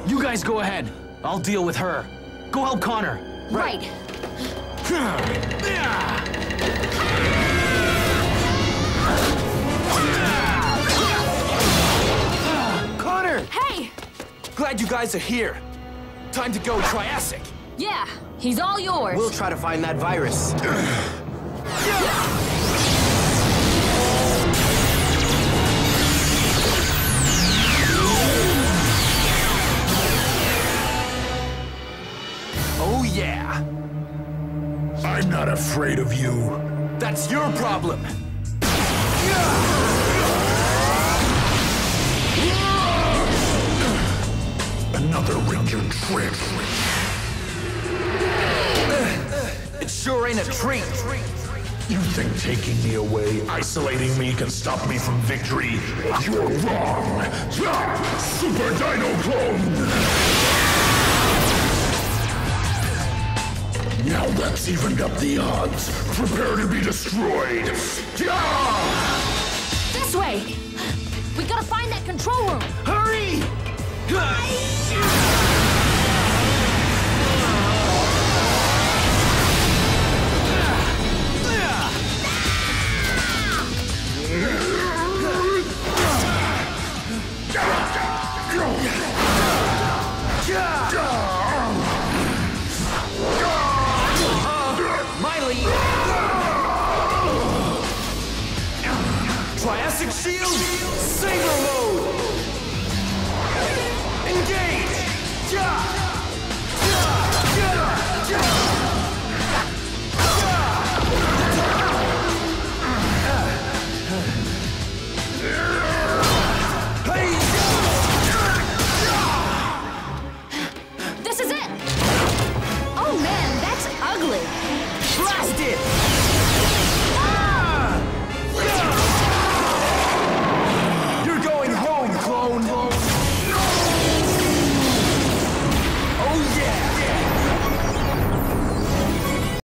You guys go ahead. I'll deal with her. Go help Connor. Right. Connor! Hey! Glad you guys are here. Time to go Triassic. Yeah, he's all yours. We'll try to find that virus. Oh, yeah. I'm not afraid of you. That's your problem. Another Ranger trick. It sure ain't a treat. You think taking me away, isolating me, can stop me from victory? You're wrong. Super Dino Clone! Now that's evened up the odds. Prepare to be destroyed. This way! We gotta find that control room! Hurry! Miley! Triassic Shield, Saber Mode!